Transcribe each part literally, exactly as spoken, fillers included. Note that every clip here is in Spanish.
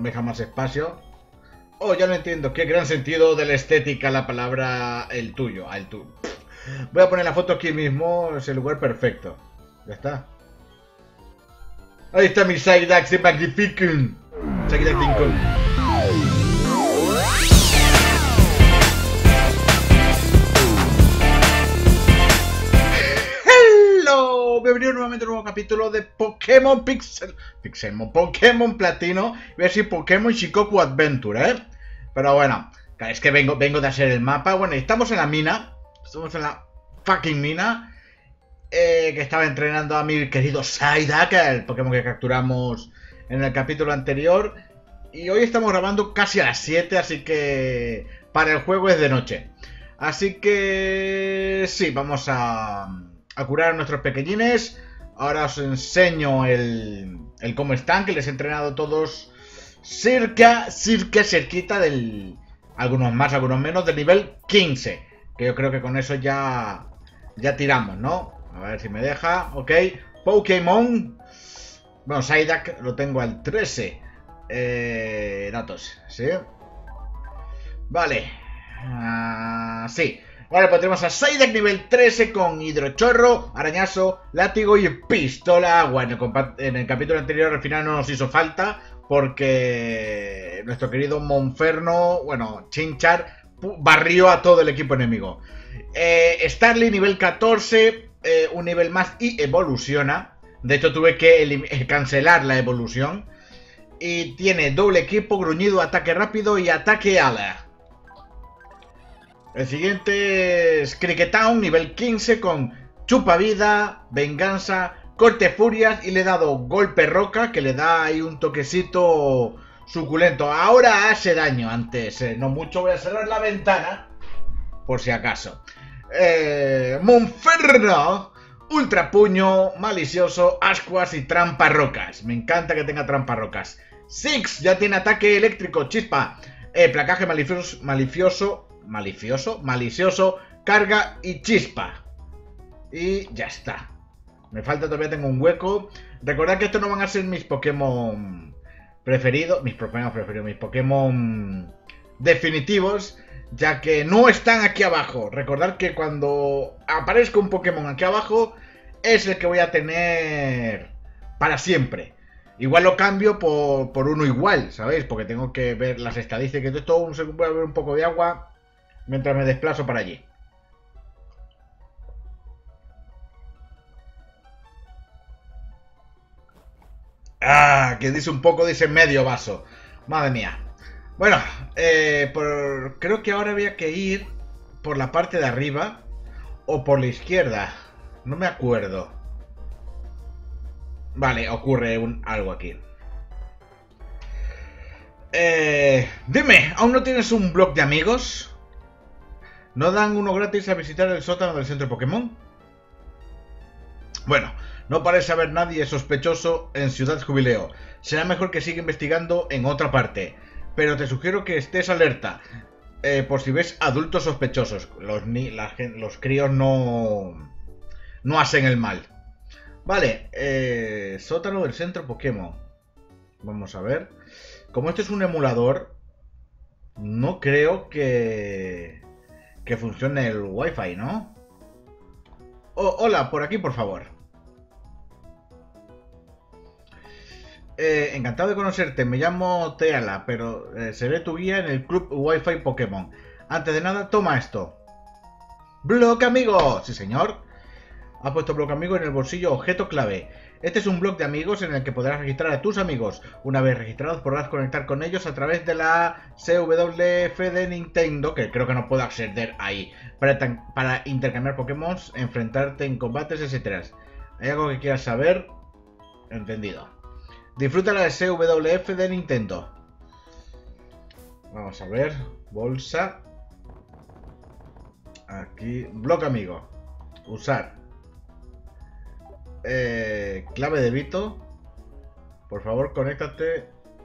no me deja más espacio. Oh, ya lo entiendo. Qué gran sentido de la estética la palabra el tuyo. Ah, el tuyo. Voy a poner la foto aquí mismo. Es el lugar perfecto. Ya está. Ahí está mi Psyduck de Magnificent. Psyduck Lincoln. Hello. Bienvenido nuevamente a un nuevo capítulo de Pokémon Pixel. Pixelmon. Pokémon Platino. Voy a decir Pokémon Shikoku Adventure, ¿eh? Pero bueno. Es que vengo, vengo de hacer el mapa. Bueno, estamos en la mina. Estamos en la fucking mina. Eh, que estaba entrenando a mi querido Psyduck, el Pokémon que capturamos en el capítulo anterior. Y hoy estamos grabando casi a las siete, así que para el juego es de noche. Así que sí, vamos a, a curar a nuestros pequeñines. Ahora os enseño el, el cómo están, que les he entrenado todos cerca, cerca, cerquita del... Algunos más, algunos menos, del nivel quince. Que yo creo que con eso ya, ya tiramos, ¿no? A ver si me deja. Ok. Pokémon. Bueno, Psyduck lo tengo al trece. Eh, datos. ¿Sí? Vale. Uh, sí. Vale, pues tenemos a Psyduck nivel trece con hidrochorro, arañazo, látigo y pistola agua. En el, en el capítulo anterior al final no nos hizo falta porque nuestro querido Monferno, bueno, Chinchar, barrió a todo el equipo enemigo. Eh, Starly nivel catorce, eh, un nivel más y evoluciona. De hecho tuve que cancelar la evolución. Y tiene doble equipo, gruñido, ataque rápido y ataque ala. El siguiente es Cricketown nivel quince con chupa vida, venganza, corte furias y le he dado golpe roca que le da ahí un toquecito suculento. Ahora hace daño, antes eh, no mucho. Voy a cerrar la ventana por si acaso. Eh, Monferno, ultra puño, malicioso, ascuas y trampa rocas. Me encanta que tenga trampa rocas. Six ya tiene ataque eléctrico, chispa, eh, placaje malicioso, malicioso, malicioso, malicioso, carga y chispa. Y ya está. Me falta todavía, tengo un hueco. Recordad que estos no van a ser mis Pokémon preferidos, mis Pokémon preferidos, mis Pokémon definitivos, ya que no están aquí abajo. Recordad que cuando aparezca un Pokémon aquí abajo es el que voy a tener para siempre. Igual lo cambio por, por uno igual, ¿sabéis? Porque tengo que ver las estadísticas de esto. Voy a beber un poco de agua mientras me desplazo para allí. Ah, que dice un poco, dice medio vaso. Madre mía. Bueno, eh, por, creo que ahora había que ir por la parte de arriba o por la izquierda. No me acuerdo. Vale, ocurre un, algo aquí. Eh, dime, ¿aún no tienes un blog de amigos? ¿No dan uno gratis a visitar el sótano del centro Pokémon? Bueno, no parece haber nadie sospechoso en Ciudad Jubileo. Será mejor que siga investigando en otra parte. Pero te sugiero que estés alerta eh, por si ves adultos sospechosos. Los, ni, la, los críos no, no hacen el mal. Vale, eh, sótano del centro Pokémon. Vamos a ver. Como este es un emulador, no creo que, que funcione el Wi-Fi, ¿no? Oh, hola, por aquí, por favor. Eh, encantado de conocerte, me llamo Teala, pero eh, seré tu guía en el club Wi-Fi Pokémon. Antes de nada, toma esto. ¡Blog amigo! Sí, señor. Ha puesto blog amigo en el bolsillo objeto clave. Este es un blog de amigos en el que podrás registrar a tus amigos. Una vez registrados podrás conectar con ellos a través de la C W F de Nintendo, que creo que no puedo acceder ahí, para, para intercambiar Pokémon, enfrentarte en combates, etcétera. ¿Hay algo que quieras saber? Entendido. Disfruta la C W F de Nintendo. Vamos a ver. Bolsa. Aquí. Blog amigo. Usar. Eh, clave de Vito. Por favor, conéctate.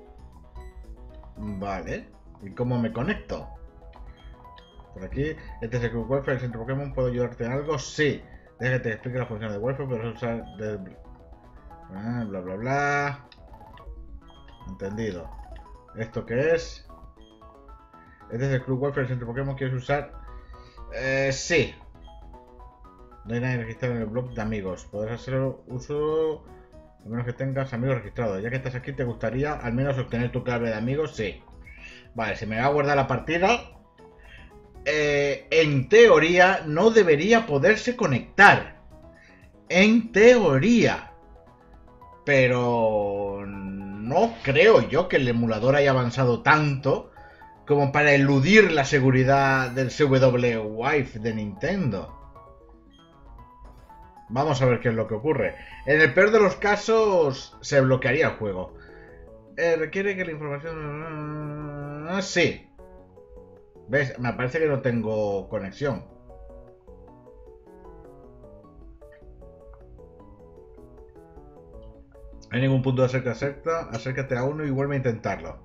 Vale. ¿Y cómo me conecto? Por aquí. Este es el Club Wi-Fi del centro Pokémon. ¿Puedo ayudarte en algo? Sí. Déjate que te explique la función de Wi-Fi. Pero usar de... ah, bla bla bla. Entendido. ¿Esto qué es? Este es el Club Wi-Fi del Centro Pokémon. ¿Quieres usar? Eh, sí. No hay nadie registrado en el blog de amigos. Podrás hacer uso a menos que tengas amigos registrados. Ya que estás aquí, ¿te gustaría al menos obtener tu clave de amigos? Sí. Vale, se me va a guardar la partida. Eh, en teoría no debería poderse conectar. En teoría. Pero no creo yo que el emulador haya avanzado tanto como para eludir la seguridad del C W Wi-Fi de Nintendo. Vamos a ver qué es lo que ocurre. En el peor de los casos, se bloquearía el juego. Eh, requiere que la información... Ah, sí. ¿Ves? Me parece que no tengo conexión. ¿Hay ningún punto de acerca, acerca? Acércate a uno y vuelve a intentarlo.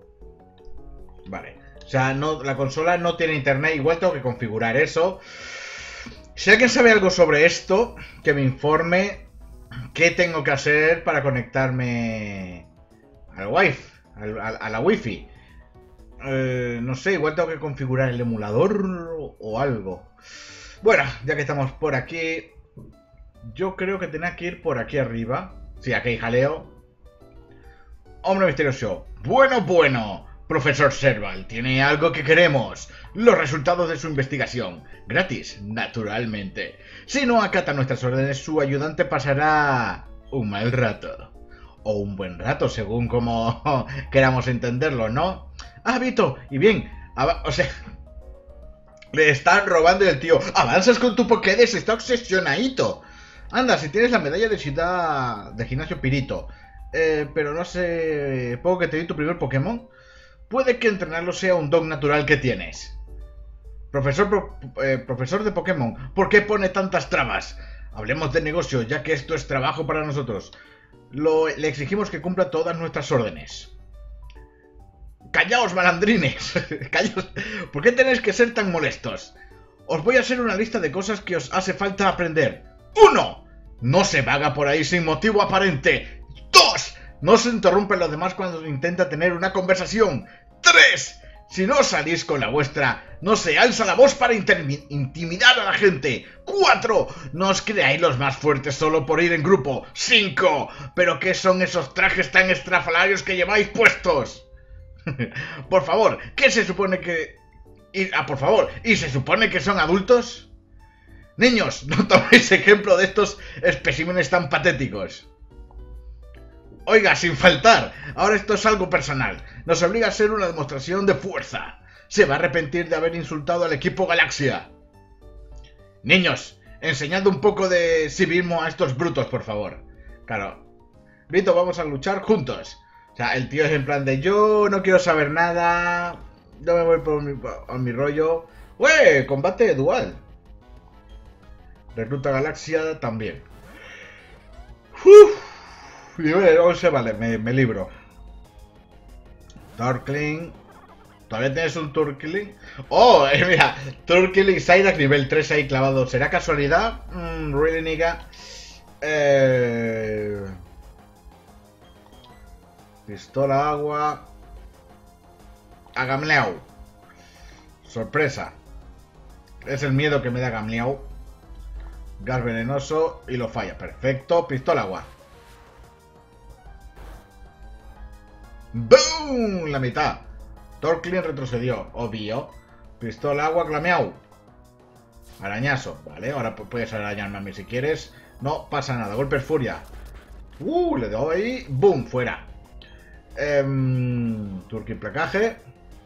Vale. O sea, no, la consola no tiene internet. Igual tengo que configurar eso. Si alguien sabe algo sobre esto, que me informe qué tengo que hacer para conectarme al Wi-Fi, al, a, a la Wi-Fi. Eh, no sé, igual tengo que configurar el emulador o, o algo. Bueno, ya que estamos por aquí, yo creo que tenía que ir por aquí arriba. Sí, aquí hay jaleo. Hombre misterioso. Bueno, bueno. Profesor Serval, ¿tiene algo que queremos? Los resultados de su investigación. Gratis, naturalmente. Si no acata nuestras órdenes, su ayudante pasará un mal rato. O un buen rato, según como queramos entenderlo, ¿no? Ah, Vito, y bien, o sea... Le están robando el tío. Avanzas con tu Pokédex, está obsesionadito. Anda, si tienes la medalla de ciudad de gimnasio Pirito. Eh, pero no sé... ¿Puedo que te di tu primer Pokémon? Puede que entrenarlo sea un don natural que tienes. Profesor, pro, eh, profesor de Pokémon, ¿por qué pone tantas trabas? Hablemos de negocio, ya que esto es trabajo para nosotros. Lo, le exigimos que cumpla todas nuestras órdenes. ¡Callaos, malandrines! ¡Callaos! ¿Por qué tenéis que ser tan molestos? Os voy a hacer una lista de cosas que os hace falta aprender. ¡Uno! No se vaga por ahí sin motivo aparente. ¡Dos! No se interrumpen los demás cuando intenta tener una conversación. ¡Tres! Si no salís con la vuestra, no se alza la voz para intimidar a la gente. ¡Cuatro! No os creáis los más fuertes solo por ir en grupo. ¡Cinco! ¿Pero qué son esos trajes tan estrafalarios que lleváis puestos? Por favor, ¿qué se supone que...? Y, ah, por favor, ¿y se supone que son adultos? Niños, no toméis ejemplo de estos especímenes tan patéticos. Oiga, sin faltar, ahora esto es algo personal. Nos obliga a hacer una demostración de fuerza. Se va a arrepentir de haber insultado al equipo Galaxia. Niños, enseñad un poco de civismo a estos brutos, por favor. Claro. Vito, vamos a luchar juntos. O sea, el tío es en plan de yo no quiero saber nada. Yo me voy por mi, por mi rollo. ¡Ué! Combate dual. Recluta Galaxia también. Uf. Y bueno, once, vale, me, me libro. Turkling. ¿Todavía tienes un Turkling? ¡Oh! Eh, mira, Turkling Psyduck nivel tres ahí clavado. ¿Será casualidad? Mm, really, nigga. Eh... Pistola agua. A Gamleau. Sorpresa. Es el miedo que me da Gamleau. Gas venenoso y lo falla. Perfecto. Pistola agua. ¡Boom! La mitad. Turkling retrocedió. Obvio. Pistola agua, Glameau. Arañazo. Vale, ahora puedes arañarme a mí si quieres. No pasa nada. Golpes furia. Uh, le doy. ¡Boom! Fuera. Eh, Turkling placaje.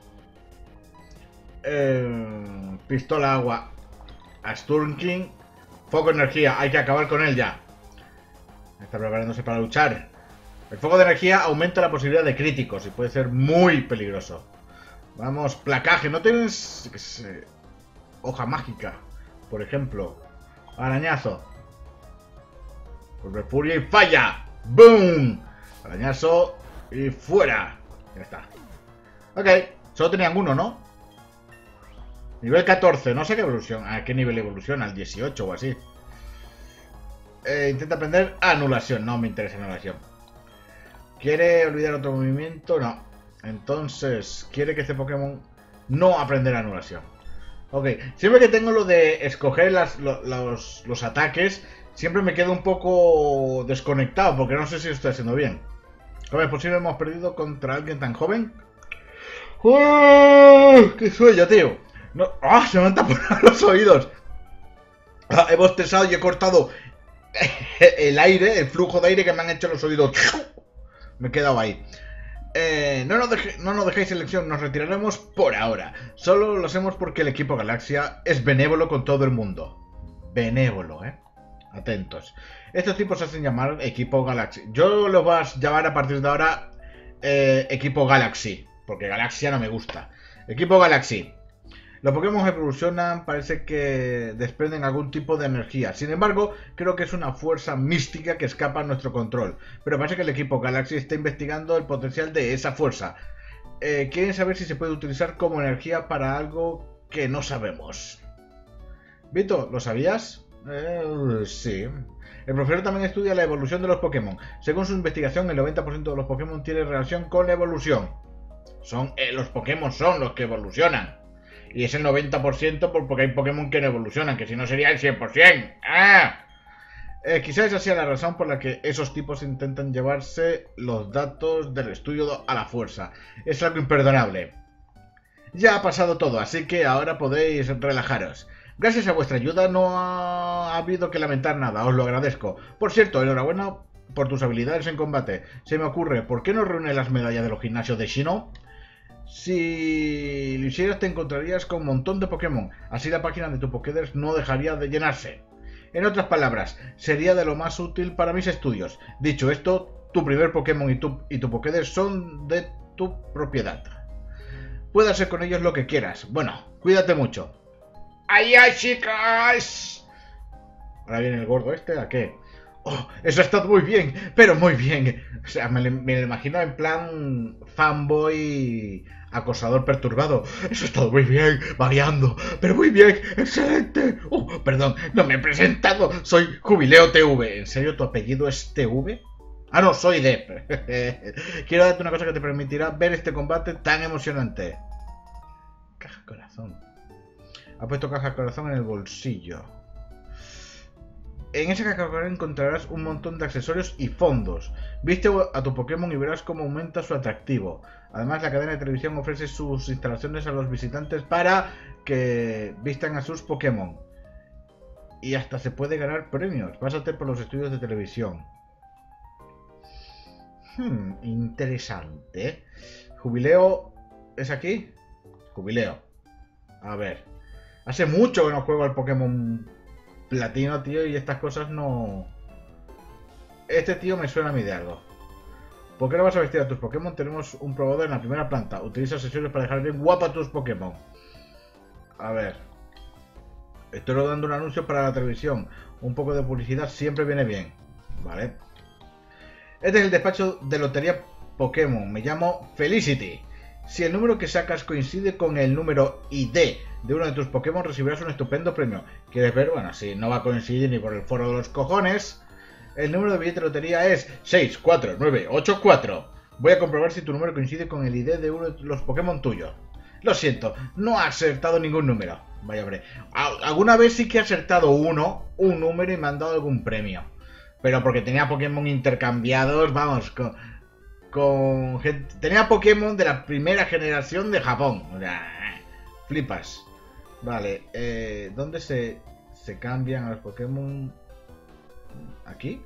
Eh, pistola agua a Sturmking. Foco energía. Hay que acabar con él ya. Está preparándose para luchar. El fuego de energía aumenta la posibilidad de críticos y puede ser muy peligroso. Vamos, placaje. ¿No tienes qué sé, hoja mágica? Por ejemplo. Arañazo. Golpe furia y falla. ¡Boom! Arañazo y fuera. Ya está. Ok, solo tenían uno, ¿no? Nivel catorce. No sé qué evolución. ¿A qué nivel evoluciona? Al dieciocho o así. Eh, intenta aprender anulación. No me interesa anulación. ¿Quiere olvidar otro movimiento? No. Entonces, quiere que este Pokémon no aprenderá anulación. Ok, siempre que tengo lo de escoger las, lo, los, los ataques, siempre me quedo un poco desconectado, porque no sé si lo estoy haciendo bien. ¿Cómo es posible hemos perdido contra alguien tan joven? ¡Oh! ¡Qué sueño, tío! No, ¡ah! Se me han tapado los oídos. Ah, he bostezado y he cortado el aire, el flujo de aire que me han hecho los oídos. Me he quedado ahí. Eh, no, nos deje, no nos dejéis elección, nos retiraremos por ahora. Solo lo hacemos porque el equipo Galaxia es benévolo con todo el mundo. Benévolo, ¿eh? Atentos. Estos tipos se hacen llamar equipo Galaxy. Yo los voy a llamar a partir de ahora eh, equipo Galaxy, porque Galaxia no me gusta. Equipo Galaxy. Los Pokémon evolucionan, parece que desprenden algún tipo de energía. Sin embargo, creo que es una fuerza mística que escapa a nuestro control. Pero parece que el equipo Galaxy está investigando el potencial de esa fuerza. Eh, quieren saber si se puede utilizar como energía para algo que no sabemos. Vito, ¿lo sabías? Eh, sí. El profesor también estudia la evolución de los Pokémon. Según su investigación, el noventa por ciento de los Pokémon tiene relación con la evolución. Son, eh, los Pokémon son los que evolucionan. Y es el noventa por ciento porque hay Pokémon que no evolucionan, que si no sería el cien por ciento. ¡Ah! Eh, quizás esa sea la razón por la que esos tipos intentan llevarse los datos del estudio a la fuerza. Es algo imperdonable. Ya ha pasado todo, así que ahora podéis relajaros. Gracias a vuestra ayuda no ha habido que lamentar nada, os lo agradezco. Por cierto, enhorabuena por tus habilidades en combate. Se me ocurre, ¿por qué no reúnes las medallas de los gimnasios de Sinnoh? Si lo hicieras te encontrarías con un montón de Pokémon, así la página de tu Pokédex no dejaría de llenarse. En otras palabras, sería de lo más útil para mis estudios. Dicho esto, tu primer Pokémon y tu, y tu Pokédex son de tu propiedad. Puedes hacer con ellos lo que quieras. Bueno, cuídate mucho. ¡Ay, ay, chicas! Ahora viene el gordo este, ¿a qué? Oh, eso ha estado muy bien, pero muy bien. O sea, me, me lo imagino en plan fanboy acosador perturbado. Eso ha estado muy bien, variando, pero muy bien, excelente. Oh, perdón, no me he presentado. Soy Jubileo T V. ¿En serio tu apellido es T V? Ah, no, soy Dep. Quiero darte una cosa que te permitirá ver este combate tan emocionante. Caja corazón. Ha puesto caja corazón en el bolsillo. En esa caja corazón encontrarás un montón de accesorios y fondos. Viste a tu Pokémon y verás cómo aumenta su atractivo. Además, la cadena de televisión ofrece sus instalaciones a los visitantes para que vistan a sus Pokémon. Y hasta se puede ganar premios. Pásate por los estudios de televisión. Hmm, interesante. ¿Jubileo es aquí? Jubileo. A ver. Hace mucho que no juego al Pokémon Platino, tío, y estas cosas no... Este tío me suena a mí de algo. ¿Por qué no vas a vestir a tus Pokémon? Tenemos un probador en la primera planta. Utiliza accesorios para dejar bien guapa a tus Pokémon. A ver. Estoy rodando un anuncio para la televisión. Un poco de publicidad siempre viene bien. Vale. Este es el despacho de lotería Pokémon. Me llamo Felicity. Si el número que sacas coincide con el número I D de uno de tus Pokémon, recibirás un estupendo premio. ¿Quieres ver? Bueno, si no va a coincidir ni por el foro de los cojones. El número de billete de lotería es seis cuatro nueve ocho cuatro. Voy a comprobar si tu número coincide con el I D de uno de los Pokémon tuyos. Lo siento, no ha acertado ningún número. Vaya hombre. Alguna vez sí que he acertado uno, un número y me han dado algún premio. Pero porque tenía Pokémon intercambiados, vamos, con... con gente, tenía Pokémon de la primera generación de Japón. O sea, flipas. Vale, eh, ¿dónde se, se cambian a los Pokémon? ¿Aquí?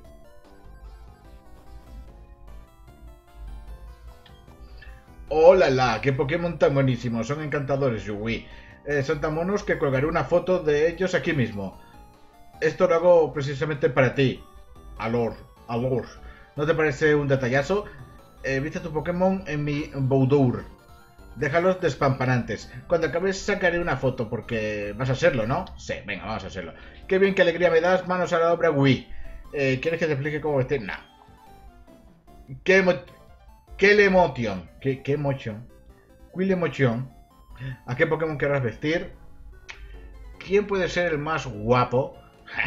¡Hola, la! ¡Qué Pokémon tan buenísimos! Son encantadores, Yui. Eh, son tan monos que colgaré una foto de ellos aquí mismo. Esto lo hago precisamente para ti. Alor, Alor. ¿No te parece un detallazo? Eh, viste tu Pokémon en mi Boudour. Déjalos despampanantes. Cuando acabes sacaré una foto porque vas a hacerlo, ¿no? Sí, venga, vamos a hacerlo. Qué bien, qué alegría me das. Manos a la obra, Wii. Eh, ¿Quieres que te explique cómo vestir? No. ¿Qué, emo ¿Qué le emoción? ¿Qué, qué emoción? ¿Qué le emoción? ¿A qué Pokémon querrás vestir? ¿Quién puede ser el más guapo?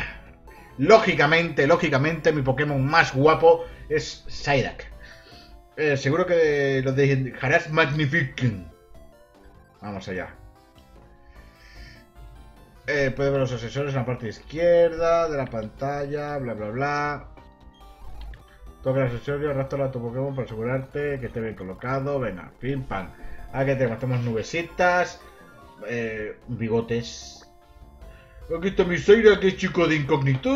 Lógicamente, lógicamente, mi Pokémon más guapo es Psyduck. Eh, seguro que lo dejarás magnifique. Vamos allá. Eh, puedes ver los asesores en la parte izquierda de la pantalla, bla bla bla. Toca el accesorio, arrastra a tu Pokémon para asegurarte que esté bien colocado. Venga, pim pam. Aquí tenemos, tenemos nubecitas, eh, bigotes. Aquí está mi Zaira, que es chico de incógnito.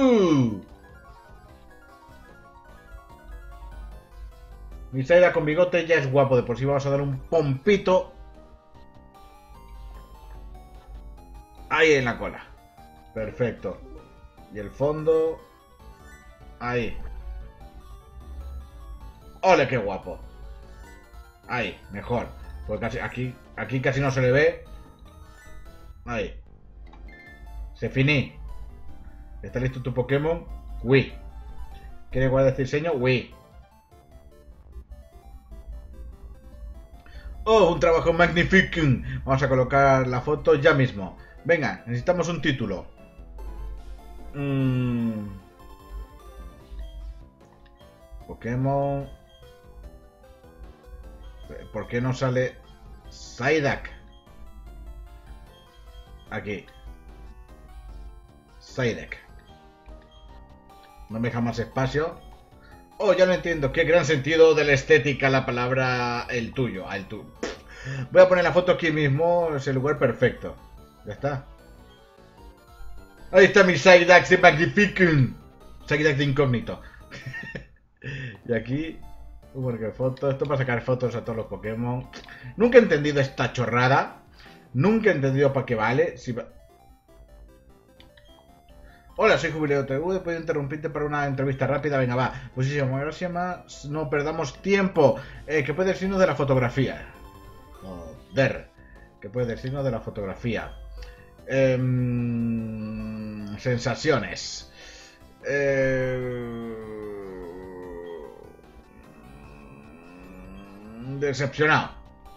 Mi Zaira con bigote ya es guapo, de por sí vamos a dar un pompito ahí en la cola. Perfecto. Y el fondo ahí. ¡Ole, qué guapo! Ahí, mejor. Pues casi, aquí, aquí casi no se le ve. Ahí. Se finí. ¿Está listo tu Pokémon? Oui. ¿Quieres guardar este diseño? Oui. ¡Oh, un trabajo magnífico! Vamos a colocar la foto ya mismo. Venga, necesitamos un título. Mm. Pokémon. ¿Por qué no sale Psyduck? Aquí. Psyduck. No me deja más espacio. Oh, ya lo entiendo. Qué gran sentido de la estética la palabra el tuyo. Ah, el tu... Voy a poner la foto aquí mismo. Es el lugar perfecto. Ya está. Ahí está mi Psyduck de Magnificum. Psyduck de incógnito. Y aquí... Porque foto, esto para sacar fotos a todos los Pokémon. Nunca he entendido esta chorrada. Nunca he entendido para qué vale. Si... Hola, soy Jubileo T V. ¿Puedo interrumpirte para una entrevista rápida? Venga, va. Muchísimas gracias, más. No perdamos tiempo. Eh, ¿Qué puede decirnos de la fotografía? Joder. ¿Qué puede decirnos de la fotografía? Eh, sensaciones. Eh... Decepcionado.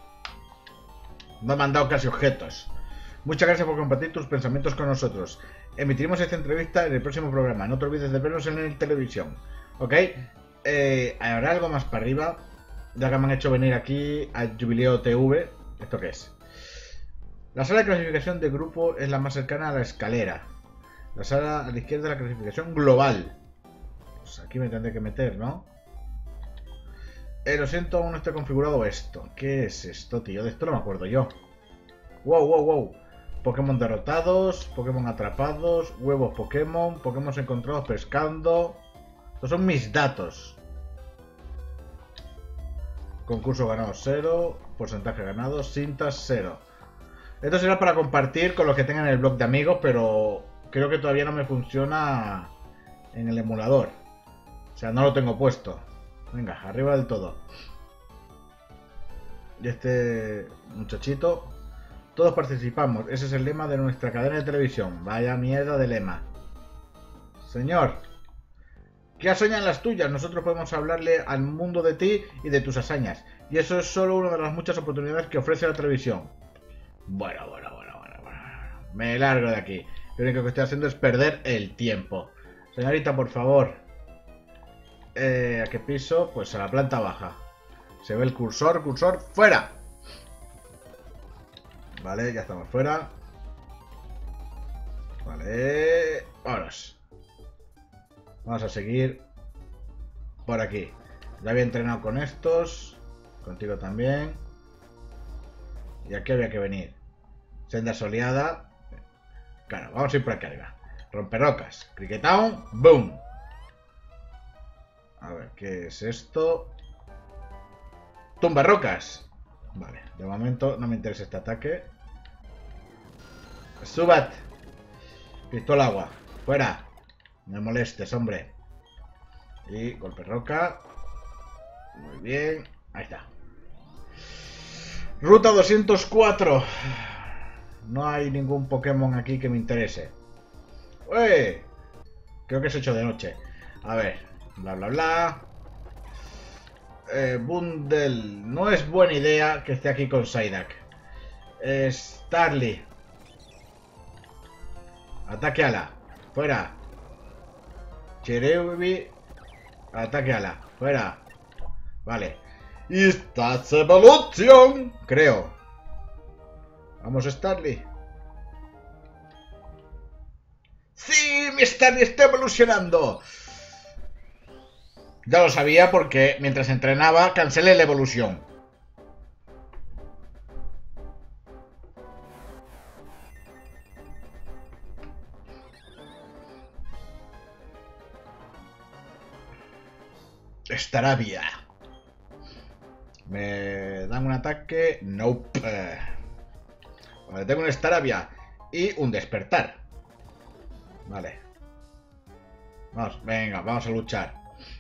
No me han dado casi objetos. Muchas gracias por compartir tus pensamientos con nosotros. Emitiremos esta entrevista en el próximo programa. No te olvides de vernos en la televisión. ¿Ok? Eh, ¿Habrá algo más para arriba? Ya que me han hecho venir aquí a Jubileo T V. ¿Esto qué es? La sala de clasificación de grupo es la más cercana a la escalera. La sala a la izquierda de la clasificación global. Pues aquí me tendré que meter, ¿no? Eh, lo siento, aún no está configurado esto. ¿Qué es esto, tío? De esto no me acuerdo yo. Wow, wow, wow. Pokémon derrotados, Pokémon atrapados, huevos Pokémon, Pokémon encontrados pescando. Estos son mis datos. Concurso ganado cero, porcentaje ganado, cintas cero. Esto será para compartir con los que tengan el blog de amigos, pero creo que todavía no me funciona en el emulador. O sea, no lo tengo puesto. Venga, arriba del todo. Y este muchachito. Todos participamos. Ese es el lema de nuestra cadena de televisión. Vaya mierda de lema. Señor, ¿qué hazañas las tuyas? Nosotros podemos hablarle al mundo de ti y de tus hazañas. Y eso es solo una de las muchas oportunidades que ofrece la televisión. Bueno, bueno, bueno, bueno, bueno. Me largo de aquí. Lo único que estoy haciendo es perder el tiempo. Señorita, por favor. Eh, ¿A qué piso? Pues a la planta baja. Se ve el cursor, cursor, ¡fuera! Vale, ya estamos fuera. Vale, vámonos. Vamos a seguir por aquí. Ya había entrenado con estos. Contigo también. Y aquí había que venir. Senda soleada. Claro, vamos a ir por aquí arriba. Romperrocas. Cricketown. Boom. A ver, ¿qué es esto? Tumbarrocas. Vale, de momento no me interesa este ataque. Subat. Pistola agua. Fuera. No me molestes, hombre. Y golpe roca. Muy bien. Ahí está. Ruta doscientos cuatro. No hay ningún Pokémon aquí que me interese. ¡Uy! Creo que es hecho de noche. A ver. Bla, bla, bla. Eh, Bundle. No es buena idea que esté aquí con Psyduck. Eh, Starly. Ataque ala. Fuera. Cherubi. Ataque ala. Fuera. Vale. Y Stats Evolution. Creo. Vamos, Starly. ¡Sí! Mi Starly está evolucionando. Ya lo sabía porque mientras entrenaba cancelé la evolución. Staravia. ¿Me dan un ataque? Nope. Vale, tengo un Staravia y un despertar. Vale. Vamos, venga, vamos a luchar.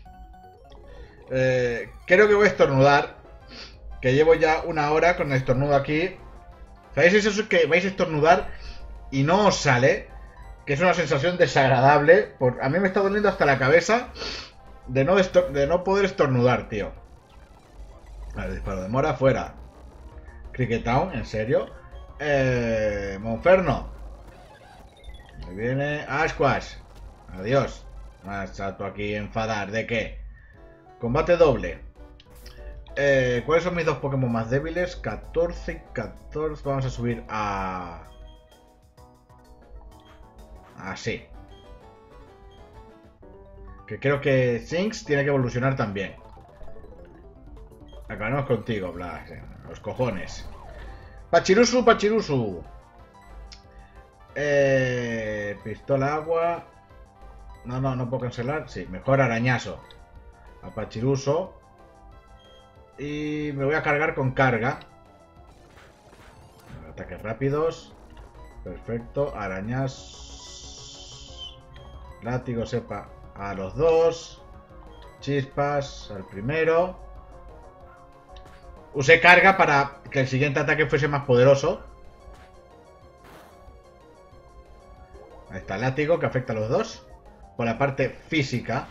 Eh, creo que voy a estornudar. Que llevo ya una hora con el estornudo aquí. ¿Sabéis eso que vais a estornudar y no os sale? Que es una sensación desagradable. Por... A mí me está doliendo hasta la cabeza de no, de no poder estornudar, tío. Vale, disparo de mora, fuera. Cricket Town, ¿en serio? Eh, Monferno. Me viene Asquash. Adiós. Más salto aquí enfadar. ¿De qué? Combate doble. Eh, ¿Cuáles son mis dos Pokémon más débiles? catorce y catorce. Vamos a subir a... Así. Que creo que Shinx tiene que evolucionar también. Acabaremos contigo, Blas. Los cojones. Pachirusu, Pachirusu. Eh, pistola agua. No, no, no puedo cancelar. Sí, mejor arañazo. A Pachiruso. Y me voy a cargar con carga. Ataques rápidos. Perfecto. Arañas. Látigo sepa a los dos. Chispas al primero. Usé carga para que el siguiente ataque fuese más poderoso. Ahí está el látigo que afecta a los dos. Por la parte física.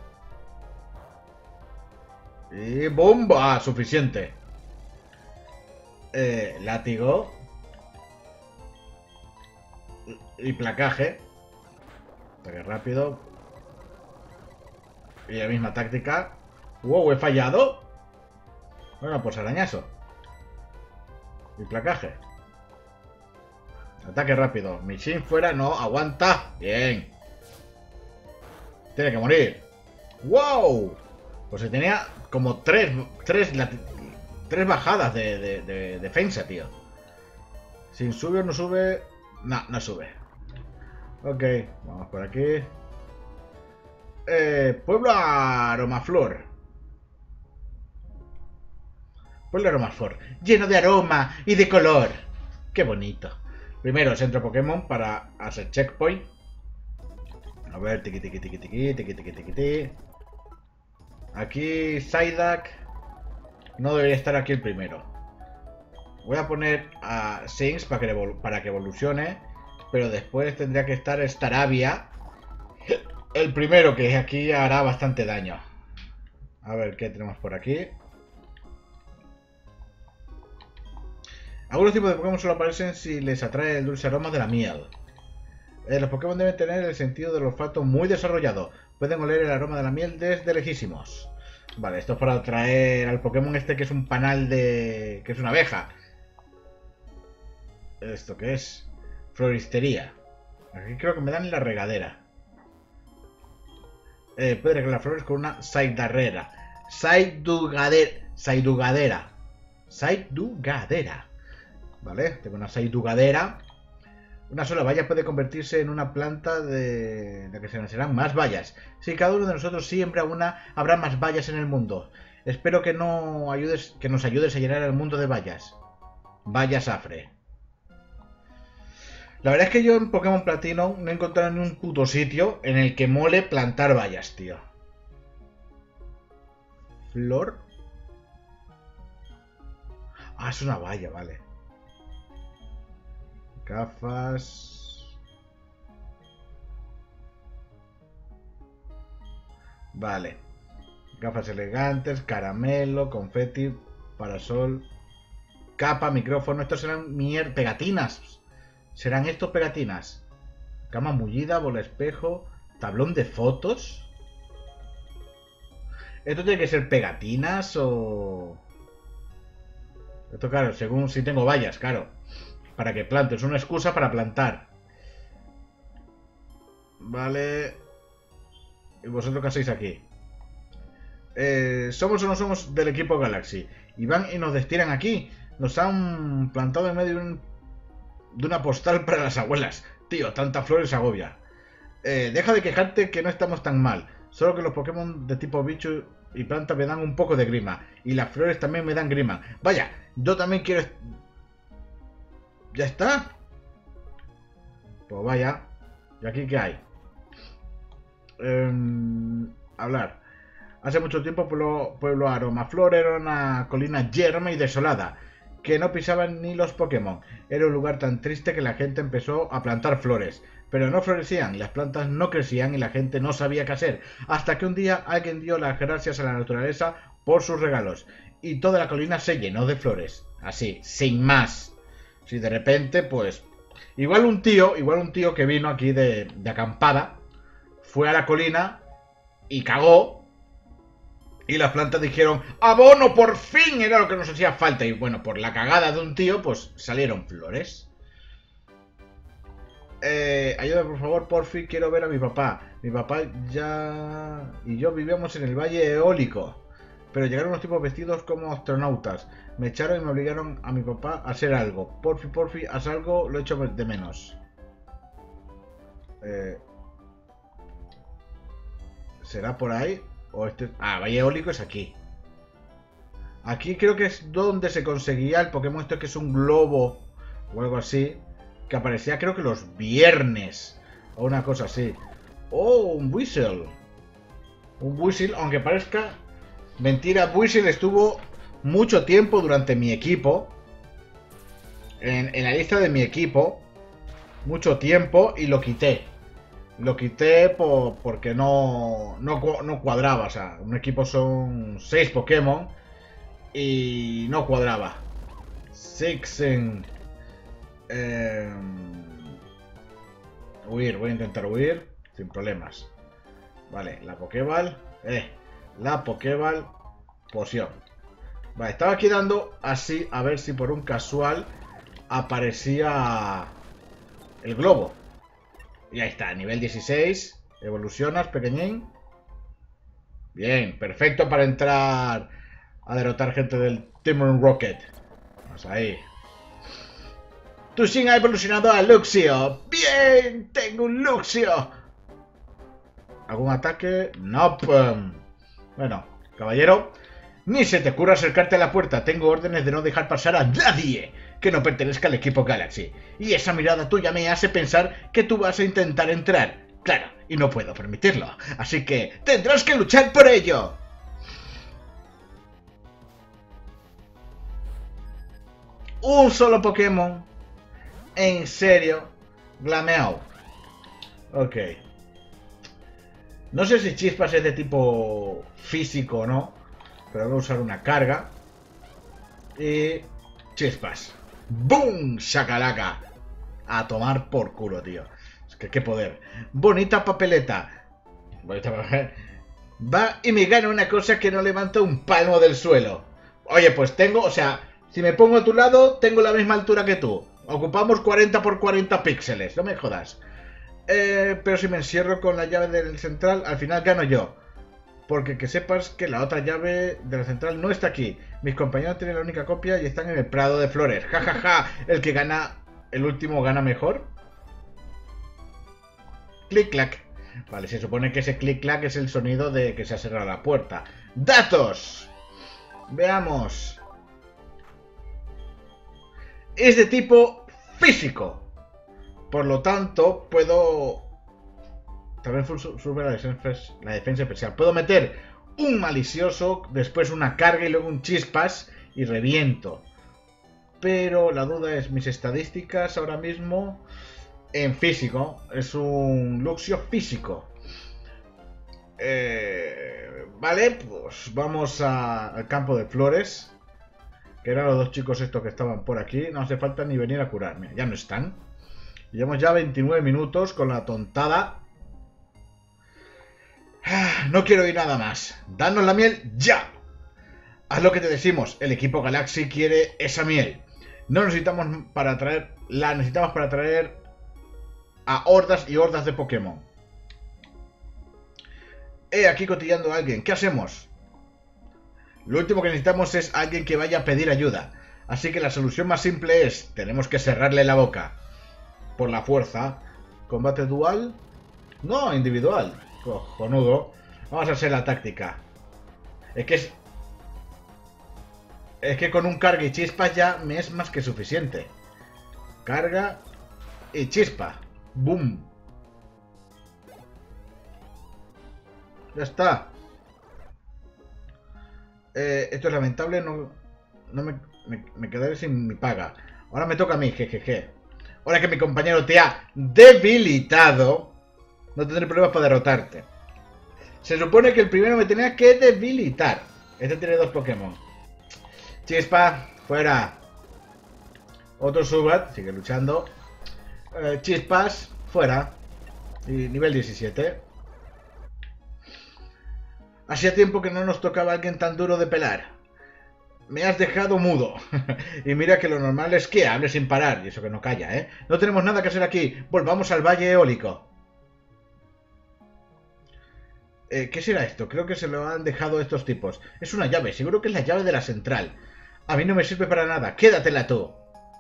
Y ¡bomba! Suficiente. Eh, látigo. Y placaje. Ataque rápido. Y la misma táctica. ¡Wow! ¿He fallado? Bueno, pues arañazo. Y placaje. Ataque rápido. Michin fuera, no, aguanta. Bien. Tiene que morir. ¡Wow! Pues se tenía como tres, tres, tres bajadas de, de, de defensa, tío. Sin sube o no sube. No, no sube. Ok, vamos por aquí. Eh, Pueblo Aromaflor. Pueblo Aromaflor. Lleno de aroma y de color. Qué bonito. Primero, centro Pokémon para hacer checkpoint. A ver, tiqui tiqui tiqui tiqui tiqui tiqui tiqui tiqui. Aquí Psyduck no debería estar aquí el primero. Voy a poner a Shinx para que, para que evolucione. Pero después tendría que estar Staravia, el primero, que aquí hará bastante daño. A ver qué tenemos por aquí. Algunos tipos de Pokémon solo aparecen si les atrae el dulce aroma de la miel. Eh, los Pokémon deben tener el sentido del olfato muy desarrollado. Pueden oler el aroma de la miel desde lejísimos. Vale, esto es para atraer al Pokémon este que es un panal de... que es una abeja. ¿Esto qué es? Floristería. Aquí creo que me dan la regadera. Eh, puede regalar las flores con una saidarrera. Saidugadera. Saidugadera. Saidugadera. Vale, tengo una saidugadera. Una sola valla puede convertirse en una planta de la que se nacerán más vallas. Si cada uno de nosotros siembra una, habrá más vallas en el mundo. Espero que, no ayudes, que nos ayudes a llenar el mundo de vallas. Vallas Afre. La verdad es que yo en Pokémon Platino no he encontrado ni un puto sitio en el que mole plantar vallas, tío. Flor. Ah, es una valla, vale. Gafas. Vale. Gafas elegantes, caramelo, confeti, parasol, capa, micrófono. Estos serán mier... pegatinas. ¿Serán estos pegatinas? Cama mullida, bola espejo, tablón de fotos. ¿Esto tiene que ser pegatinas o...? Esto, claro, según si tengo vallas, claro. Para que plante, es una excusa para plantar. Vale. ¿Y vosotros qué hacéis aquí? Eh, ¿Somos o no somos del equipo Galaxy? Y van y nos destinan aquí. Nos han plantado en medio de, un, de una postal para las abuelas. Tío, tanta flores agobia. Eh, deja de quejarte que no estamos tan mal. Solo que los Pokémon de tipo bicho y planta me dan un poco de grima. Y las flores también me dan grima. Vaya, yo también quiero... ¿Ya está? Pues vaya. ¿Y aquí qué hay? Eh, hablar. Hace mucho tiempo Pueblo, Pueblo Aromaflor era una colina yerma y desolada, que no pisaban ni los Pokémon. Era un lugar tan triste que la gente empezó a plantar flores, pero no florecían, las plantas no crecían y la gente no sabía qué hacer, hasta que un día alguien dio las gracias a la naturaleza por sus regalos, y toda la colina se llenó de flores, así, sin más. Si de repente, pues... Igual un tío, igual un tío que vino aquí de, de acampada, fue a la colina y cagó, y las plantas dijeron, ¡abono, por fin! Era lo que nos hacía falta. Y bueno, por la cagada de un tío, pues salieron flores. Eh, ayuda, por favor, por fin quiero ver a mi papá. Mi papá ya... y yo vivíamos en el Valle Eólico. Pero llegaron unos tipos vestidos como astronautas. Me echaron y me obligaron a mi papá a hacer algo. Porfi, porfi, haz algo, lo echo de menos. Eh... ¿Será por ahí? O este... Ah, Valle Eólico es aquí. Aquí creo que es donde se conseguía el Pokémon este que es un globo o algo así, que aparecía creo que los viernes o una cosa así. Oh, un Weasel. Un Weasel, aunque parezca mentira, Weasel estuvo mucho tiempo durante mi equipo, en, en la lista de mi equipo, mucho tiempo, y lo quité. Lo quité por, porque no, no, no cuadraba. O sea, un equipo son seis Pokémon y no cuadraba. Sixen. Eh, huir, voy a intentar huir sin problemas. Vale, la Pokéball. Eh, la Pokéball. Poción. Vale, estaba aquí dando así a ver si por un casual aparecía el globo. Y ahí está, nivel dieciséis. Evolucionas, pequeñín. Bien, perfecto para entrar a derrotar gente del Team Rocket. Vamos ahí. Tushin ha evolucionado a Luxio. Bien, tengo un Luxio. ¿Algún ataque? No. Nope. Bueno, caballero, ni se te ocurra acercarte a la puerta. Tengo órdenes de no dejar pasar a nadie que no pertenezca al equipo Galaxy. Y esa mirada tuya me hace pensar que tú vas a intentar entrar. Claro, y no puedo permitirlo. Así que tendrás que luchar por ello. Un solo Pokémon. En serio. Glameow. Ok. No sé si Chispas es de tipo físico o no, pero voy a usar una carga. Y... Chispas. ¡Boom! ¡Shakalaka! A tomar por culo, tío. Es que qué poder. Bonita papeleta. Bonita papeleta. Va y me gana una cosa que no levanta un palmo del suelo. Oye, pues tengo, o sea, si me pongo a tu lado, tengo la misma altura que tú. Ocupamos cuarenta por cuarenta píxeles, no me jodas. Eh, pero si me encierro con la llave del central, al final gano yo. Porque que sepas que la otra llave de la central no está aquí. Mis compañeros tienen la única copia y están en el Prado de Flores. Ja, ja, ja. El que gana, el último gana mejor. Clic, clac. Vale, se supone que ese clic, clac es el sonido de que se ha cerrado la puerta. ¡Datos! Veamos. Es de tipo físico. Por lo tanto, puedo... También sube la defensa, la defensa especial. Puedo meter un malicioso, después una carga y luego un chispas y reviento. Pero la duda es mis estadísticas ahora mismo en físico. Es un Luxio físico. Eh, vale, pues vamos a, al campo de flores. Que eran los dos chicos estos que estaban por aquí. No hace falta ni venir a curar. Mira, ya no están. Llevamos ya veintinueve minutos con la tontada. No quiero oír nada más. Danos la miel ya. Haz lo que te decimos. El equipo Galaxy quiere esa miel. No necesitamos para traer... La necesitamos para traer a hordas y hordas de Pokémon. He aquí cotillando a alguien. ¿Qué hacemos? Lo último que necesitamos es alguien que vaya a pedir ayuda. Así que la solución más simple es... Tenemos que cerrarle la boca. Por la fuerza. ¿Combate dual? No, individual. Cojonudo. Vamos a hacer la táctica. Es que es... Es que con un carga y chispa ya me es más que suficiente. Carga y chispa. Boom. Ya está. Eh, esto es lamentable. No, no me, me, me quedaré sin mi paga. Ahora me toca a mí, jejeje. Ahora que mi compañero te ha debilitado, no tendré problemas para derrotarte. Se supone que el primero me tenía que debilitar. Este tiene dos Pokémon. Chispa, fuera. Otro Zubat, sigue luchando. Eh, chispas, fuera. Y nivel diecisiete. Hacía tiempo que no nos tocaba alguien tan duro de pelar. Me has dejado mudo. Y mira que lo normal es que hable sin parar. Y eso que no calla, ¿eh? No tenemos nada que hacer aquí. Volvamos al Valle Eólico. Eh, ¿Qué será esto? Creo que se lo han dejado estos tipos. Es una llave, seguro que es la llave de la central. A mí no me sirve para nada. Quédatela tú.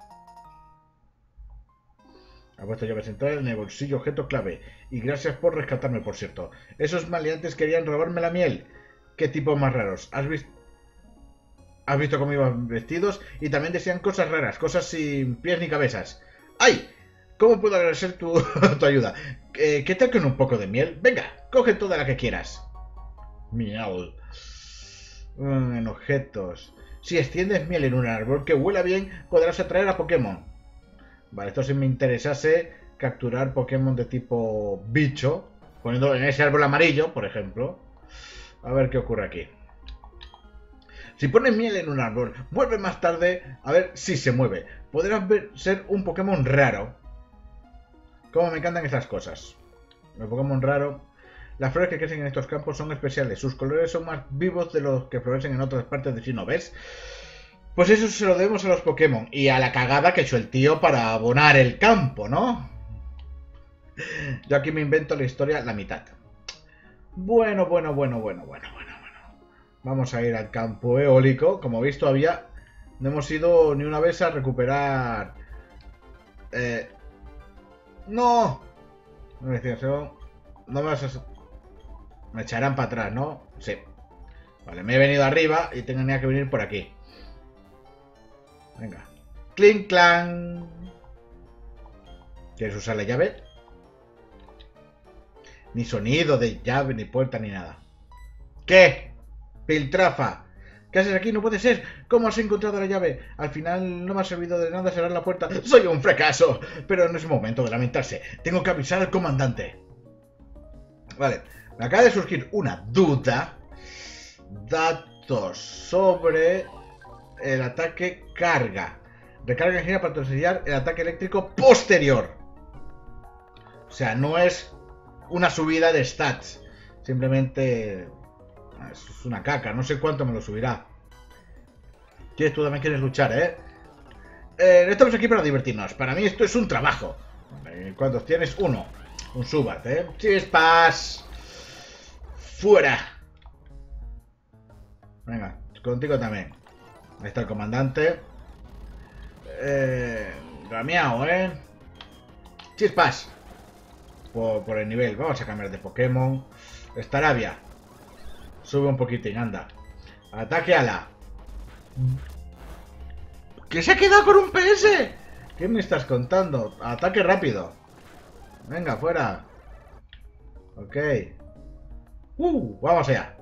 Ha puesto llave central en el bolsillo, objeto clave. Y gracias por rescatarme, por cierto. Esos maleantes querían robarme la miel. Qué tipos más raros. ¿Has visto? ¿Has visto cómo iban vestidos? Y también decían cosas raras, cosas sin pies ni cabezas. ¡Ay! ¿Cómo puedo agradecer tu, tu ayuda? Eh, ¿Qué tal con un poco de miel? Venga, coge toda la que quieras. Miel. Mm, en objetos. Si extiendes miel en un árbol que huela bien, podrás atraer a Pokémon. Vale, esto si me interesase capturar Pokémon de tipo bicho, poniendo en ese árbol amarillo, por ejemplo. A ver qué ocurre aquí. Si pones miel en un árbol, vuelve más tarde a ver si se mueve. Podrás ver, ser un Pokémon raro. Como me encantan estas cosas. El Pokémon raro. Las flores que crecen en estos campos son especiales. Sus colores son más vivos de los que florecen en otras partes de Sinnoh, ¿ves? Pues eso se lo debemos a los Pokémon. Y a la cagada que ha hecho el tío para abonar el campo, ¿no? Yo aquí me invento la historia la mitad. Bueno, bueno, bueno, bueno, bueno, bueno, bueno. Vamos a ir al campo eólico. Como veis, todavía no hemos ido ni una vez a recuperar... Eh... ¡No! No me vas a... Me echarán para atrás, ¿no? Sí. Vale, me he venido arriba y tenía que venir por aquí. Venga. ¡Clink, clan! ¿Quieres usar la llave? Ni sonido de llave, ni puerta, ni nada. ¿Qué? Piltrafa. ¿Qué haces aquí? No puede ser. ¿Cómo has encontrado la llave? Al final no me ha servido de nada cerrar la puerta. Soy un fracaso. Pero no es momento de lamentarse. Tengo que avisar al comandante. Vale. Me acaba de surgir una duda. Datos sobre el ataque carga. Recarga energía para auxiliar el ataque eléctrico posterior. O sea, no es una subida de stats. Simplemente es una caca. No sé cuánto me lo subirá. ¿Quieres? Tú también quieres luchar, ¿eh? eh estamos aquí para divertirnos. Para mí esto es un trabajo. ¿Cuántos tienes? Uno. Un Zubat, ¿eh? Chispas. Fuera. Venga, contigo también. Ahí está el comandante. Eh, Ramiao, ¿eh? Chispas. Por, por el nivel. Vamos a cambiar de Pokémon. Staravia. Sube un poquitín, anda. Ataque ala. ¿Qué se ha quedado con un P S? ¿Qué me estás contando? Ataque rápido. Venga, fuera. Ok. Uh, vamos allá.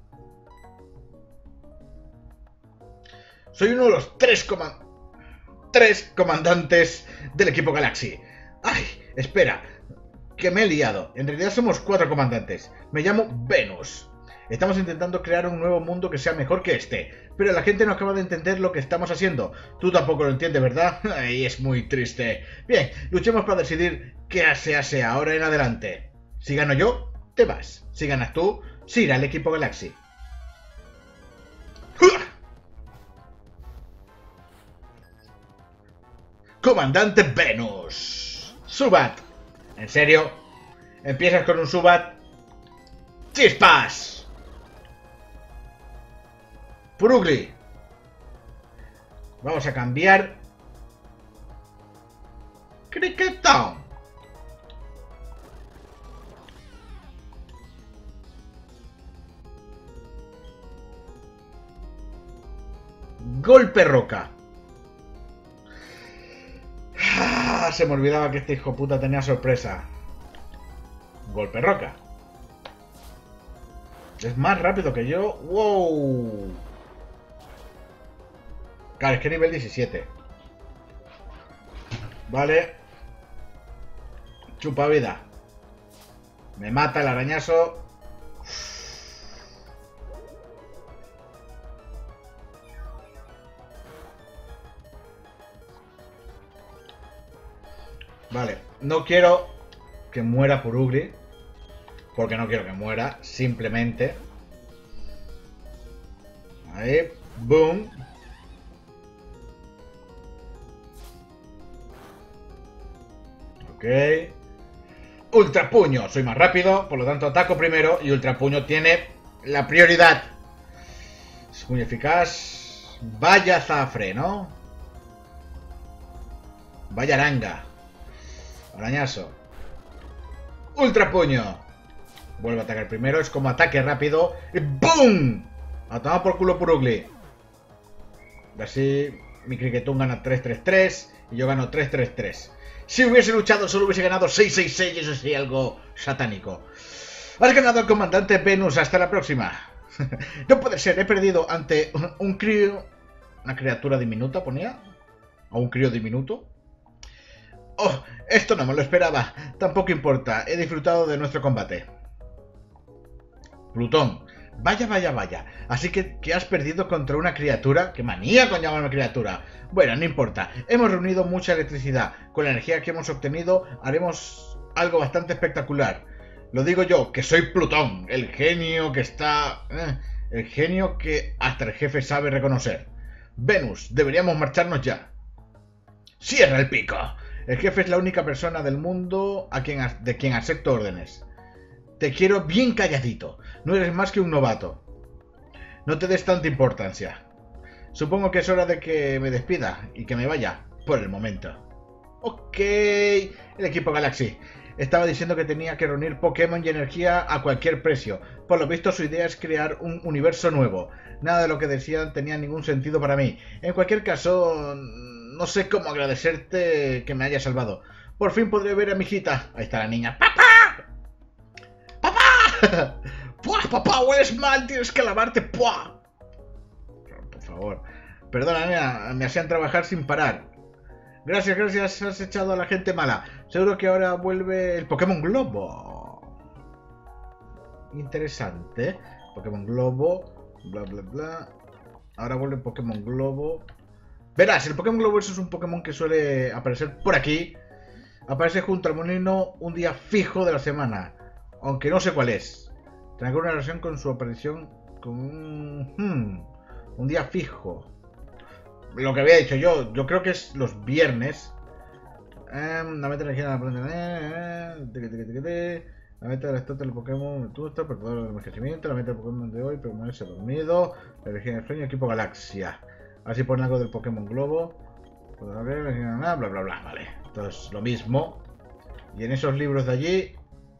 Soy uno de los tres, coman tres comandantes del equipo Galaxy. Ay, espera, que me he liado. En realidad somos cuatro comandantes. Me llamo Venus. Estamos intentando crear un nuevo mundo que sea mejor que este. Pero la gente no acaba de entender lo que estamos haciendo. Tú tampoco lo entiendes, ¿verdad? Ay, es muy triste. Bien, luchemos para decidir qué se hace ahora en adelante. Si gano yo, te vas. Si ganas tú, sí irá el equipo Galaxy. Comandante Venus. Zubat. ¿En serio? ¿Empiezas con un Zubat? ¡Chispas! Purugly. Vamos a cambiar. Cricketón. Golpe roca. Ah, se me olvidaba que este hijo puta tenía sorpresa. Golpe roca. Es más rápido que yo. ¡Wow! Claro, es que nivel diecisiete. Vale. Chupa vida. Me mata el arañazo. Vale, no quiero que muera Purugly, porque no quiero que muera, simplemente. Ahí, boom. Ok. Ultra puño, soy más rápido, por lo tanto ataco primero y ultra puño tiene la prioridad. Es muy eficaz. Vaya zafre, ¿no? Vaya aranga. Arañazo. Ultra puño. Vuelve a atacar primero. Es como ataque rápido. Y ¡boom! A tomar por culo Purugly. Así mi Cricketón gana tres tres tres. Y yo gano tres tres tres. Si hubiese luchado solo hubiese ganado seis seis seis. Eso sería algo satánico. Has ganado al comandante Venus. Hasta la próxima. No puede ser. He perdido ante un, un crío. Una criatura diminuta ponía. O un crío diminuto. Oh, esto no me lo esperaba. Tampoco importa. He disfrutado de nuestro combate. Plutón. Vaya, vaya, vaya. Así que, que has perdido contra una criatura. ¡Qué manía con llamarme criatura! Bueno, no importa. Hemos reunido mucha electricidad. Con la energía que hemos obtenido, haremos algo bastante espectacular. Lo digo yo, que soy Plutón. El genio que está... Eh, el genio que hasta el jefe sabe reconocer. Venus, deberíamos marcharnos ya. ¡Cierra el pico! El jefe es la única persona del mundo a quien, de quien acepto órdenes. Te quiero bien calladito. No eres más que un novato. No te des tanta importancia. Supongo que es hora de que me despida y que me vaya, por el momento. Ok. El equipo Galaxy. Estaba diciendo que tenía que reunir Pokémon y energía a cualquier precio. Por lo visto su idea es crear un universo nuevo. Nada de lo que decían tenía ningún sentido para mí. En cualquier caso... no sé cómo agradecerte que me hayas salvado. Por fin podré ver a mi hijita. Ahí está la niña. ¡Papá! ¡Papá! ¡Puah, papá! Hueles mal, tienes que lavarte. ¡Puah! Por favor. Perdona, nena, me hacían trabajar sin parar. Gracias, gracias, has echado a la gente mala. Seguro que ahora vuelve el Pokémon Globo. Interesante. Pokémon Globo. Bla, bla, bla. Ahora vuelve Pokémon Globo. Verás, el Pokémon Globo es un Pokémon que suele aparecer por aquí. Aparece junto al molino un día fijo de la semana. Aunque no sé cuál es. Tengo una relación con su aparición con un... Hmm, un día fijo. Lo que había dicho yo. Yo creo que es los viernes. Eh, la meta de energía de la La meta del estatus del Pokémon Tusta, por todo el envejecimiento. La meta del Pokémon de hoy, permanecer dormido. La energía del sueño, equipo Galaxia. Así pone algo del Pokémon Globo. Bla, bla, bla, bla. Vale. Esto es lo mismo. Y en esos libros de allí...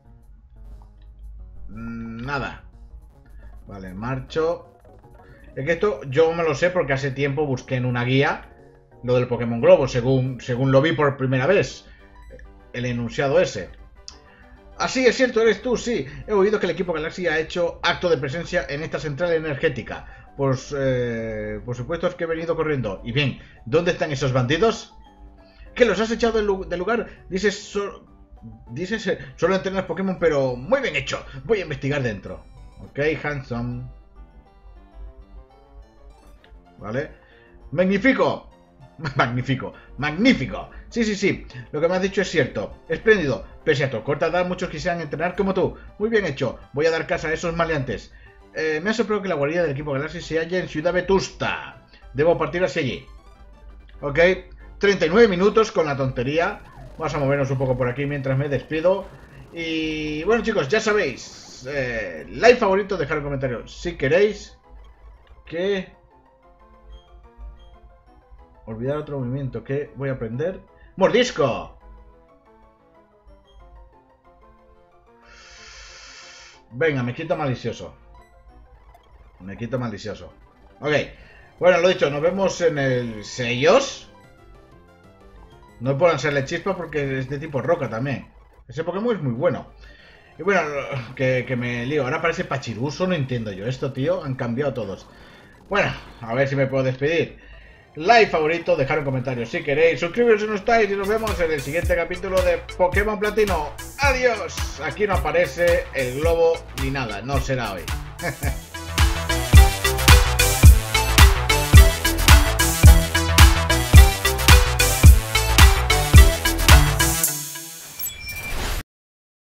nada. Vale, marcho. Es que esto yo me lo sé porque hace tiempo busqué en una guía lo del Pokémon Globo, según, según lo vi por primera vez. El enunciado ese. Así es cierto, eres tú, sí. He oído que el equipo Galaxy ha hecho acto de presencia en esta central energética. Pues, eh, por supuesto es que he venido corriendo. Y bien, ¿dónde están esos bandidos? ¿Que los has echado del, del lugar? Dices, so, dices eh, solo entrenas Pokémon, pero muy bien hecho. Voy a investigar dentro. Ok, handsome. Vale. Magnífico. Magnífico. Magnífico. Sí, sí, sí, lo que me has dicho es cierto. Espléndido. Pese a tu corta edad, muchos quisieran entrenar como tú. Muy bien hecho. Voy a dar casa a esos maleantes. Eh, me ha sorprendido que la guarida del equipo Galaxy se halla en Ciudad Vetusta. Debo partir hacia allí. Ok, treinta y nueve minutos con la tontería. Vamos a movernos un poco por aquí mientras me despido. Y bueno, chicos, ya sabéis, eh, like, favorito, dejar un comentario si queréis. Que... Olvidar otro movimiento que voy a aprender. ¡Mordisco! Venga, me quito malicioso. Me quito malicioso. Ok. Bueno, lo dicho, nos vemos en el sellos. No puedo hacerle chispa porque es de tipo roca también. Ese Pokémon es muy bueno. Y bueno, que, que me lío. Ahora parece Pachiruso, no entiendo yo esto, tío. Han cambiado todos. Bueno, a ver si me puedo despedir. Like, favorito, dejar un comentario si queréis. Suscribiros si no estáis y nos vemos en el siguiente capítulo de Pokémon Platino. ¡Adiós! Aquí no aparece el globo ni nada. No será hoy.